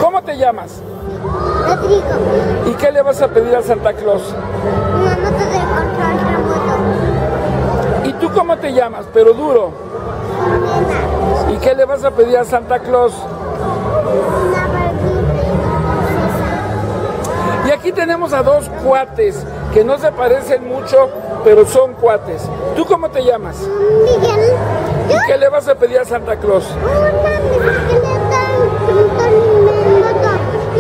¿Cómo te llamas? Rodrigo. ¿Y qué le vas a pedir a Santa Claus? Una nota de control remoto. ¿Y tú cómo te llamas? Pero duro. ¿Y qué le vas a pedir a Santa Claus? Una Barbie princesa. Y aquí tenemos a dos cuates que no se parecen mucho, pero son cuates. ¿Tú cómo te llamas? Miguel. ¿Y qué le vas a pedir a Santa Claus? Una bicicleta control remoto.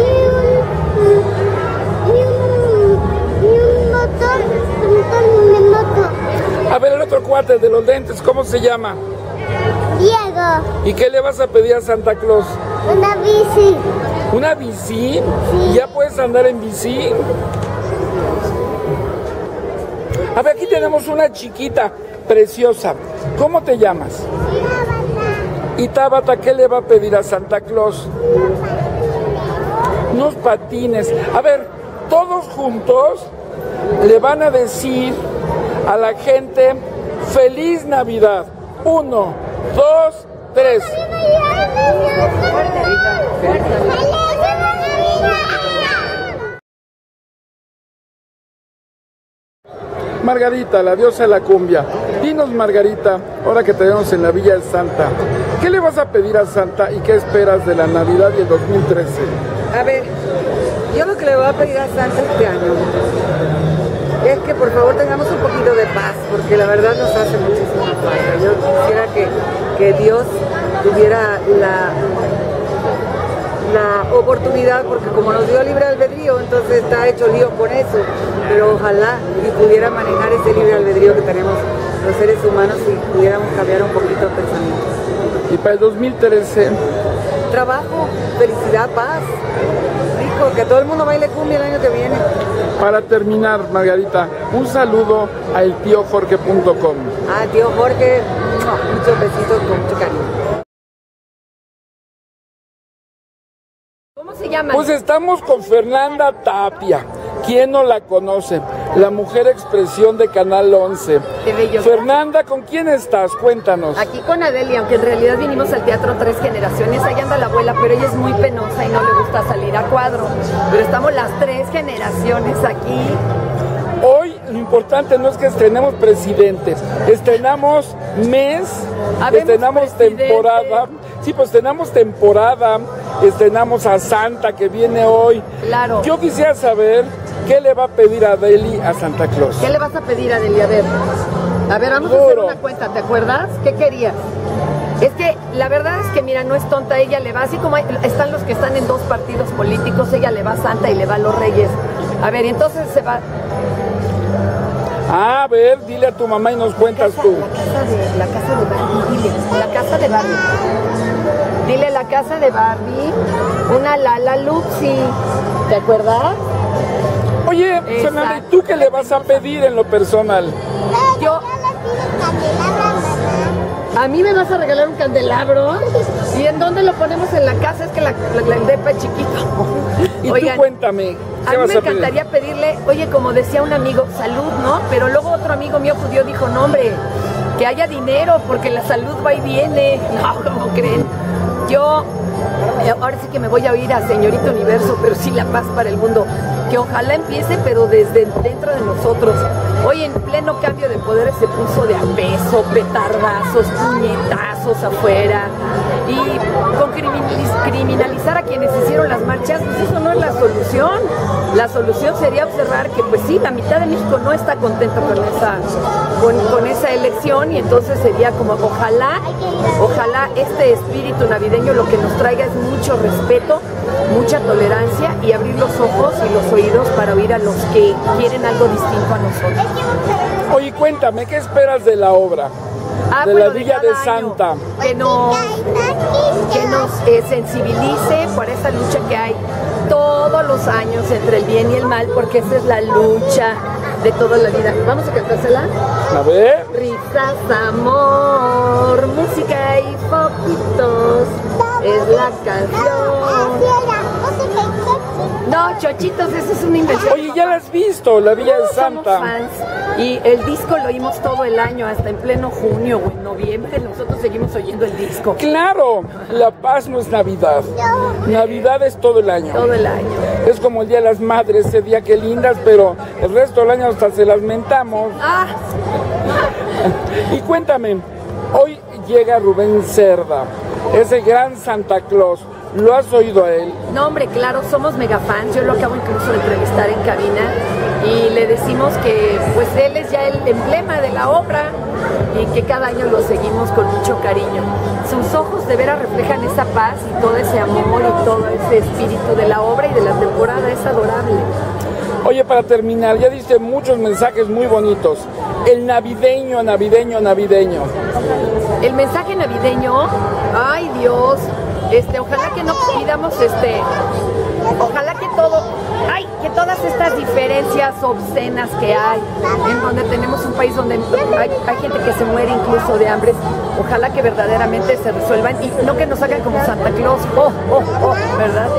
Y un motor control remoto. A ver, el otro cuate de los lentes, ¿cómo se llama? Diego. ¿Y qué le vas a pedir a Santa Claus? Una bici. ¿Una bici? Sí. ¿Ya puedes andar en bici? A ver, aquí tenemos una chiquita preciosa. ¿Cómo te llamas? ¿Y Tabata qué le va a pedir a Santa Claus? Unos patines. A ver, todos juntos le van a decir a la gente ¡Feliz Navidad! 1, 2, 3. Margarita, la diosa de la cumbia. Dinos, Margarita, ahora que te vemos en la Villa del Santa, ¿qué le vas a pedir a Santa y qué esperas de la Navidad y el 2013? A ver, yo lo que le voy a pedir a Santa este año es que por favor tengamos un poquito de paz, porque la verdad nos hace muchísima falta. Yo quisiera que Dios tuviera la oportunidad, porque como nos dio libre albedrío, entonces está hecho lío con eso, pero ojalá y pudiera manejar ese libre albedrío que tenemos los seres humanos y pudiéramos cambiar un poquito el pensamiento. Y para el 2013, trabajo, felicidad, paz, rico, que todo el mundo baile cumbia el año que viene. para terminar, Margarita, un saludo a eltiojorge.com. Ah, tío Jorge, muchos besitos con mucho cariño. ¿Cómo se llama? Pues estamos con Fernanda Tapia. ¿Quién no la conoce? La mujer expresión de Canal 11. Qué bello. Fernanda, ¿con quién estás? Cuéntanos. Aquí con Adelia, aunque en realidad vinimos al teatro 3 generaciones, ahí anda la abuela, pero ella es muy penosa y no le gusta salir a cuadro. Pero estamos las 3 generaciones aquí. Hoy lo importante no es que estrenemos presidente, estrenamos mes, Habemos estrenamos presidente. temporada. Sí, pues estrenamos temporada, estrenamos a Santa que viene hoy. Claro. Yo quisiera saber qué le va a pedir a Adeli a Santa Claus. ¿Qué le vas a pedir, Adelia? A ver, vamos a hacer una cuenta, ¿te acuerdas? ¿Qué querías? Es que la verdad es que, mira, no es tonta, ella le va, así como están los que están en 2 partidos políticos, ella le va a Santa y le va a los Reyes. A ver, entonces se va... A ver, dile a tu mamá y nos cuentas tú. La casa de Barbie, dile, la casa de Barbie. Dile la casa de Barbie, una Lala Luxi, ¿te acuerdas? Oye, Exacto. Fernanda, ¿y tú qué le vas a pedir en lo personal? Yo... ¿A mí me vas a regalar un candelabro? ¿Y en dónde lo ponemos en la casa? Es que el depa es chiquito. Y Oigan, tú cuéntame, a ¿qué mí vas me a pedir? encantaría pedirle, oye, como decía un amigo, salud, ¿no? Pero luego otro amigo mío judío dijo, no, hombre, que haya dinero, porque la salud va y viene. No, ¿cómo creen? Yo, ahora sí que me voy a oír a Señorita Universo, pero sí la paz para el mundo. Que ojalá empiece, pero desde dentro de nosotros. Hoy en pleno cambio de poderes se puso de a peso, petardazos, puñetazos afuera. Y con criminalizar a quienes hicieron las marchas, pues eso no es la solución. La solución sería observar que, pues sí, la mitad de México no está contento con esa elección, y entonces sería como, ojalá este espíritu navideño lo que nos traiga es mucho respeto, mucha tolerancia y abrir los ojos y los oídos para oír a los que quieren algo distinto a nosotros. Oye, cuéntame, ¿qué esperas de la obra? De bueno, la Villa de cada año, Santa. que nos sensibilice por esa lucha que hay todos los años entre el bien y el mal, porque esa es la lucha de toda la vida. ¿Vamos a cantársela? A ver. Risas, amor, música y foquitos, es la canción. No, chochitos, eso es una invención. Oye, ya la has visto, la Villa de Somos Santa. fans. Y el disco lo oímos todo el año, hasta en pleno junio o en noviembre, nosotros seguimos oyendo el disco. Claro, la paz no es Navidad. Navidad es todo el año. Todo el año. Es como el Día de las Madres, ese día que lindas, pero el resto del año hasta se las mentamos. Ah, Y cuéntame, hoy llega Rubén Cerda, ese gran Santa Claus. ¿Lo has oído a él? no, hombre, claro, somos mega fans. Yo lo acabo incluso de entrevistar en cabina y le decimos que pues él es ya el emblema de la obra y que cada año lo seguimos con mucho cariño. Sus ojos de veras reflejan esa paz y todo ese amor y todo ese espíritu de la obra y de la temporada. Es adorable. Oye, para terminar, ya diste muchos mensajes muy bonitos. El navideño, navideño, navideño. El mensaje navideño, ay Dios, ojalá que no pidamos ojalá que que todas estas diferencias obscenas que hay, en donde tenemos un país donde hay gente que se muere incluso de hambre, ojalá que verdaderamente se resuelvan y no que nos hagan como Santa Claus, ¿verdad?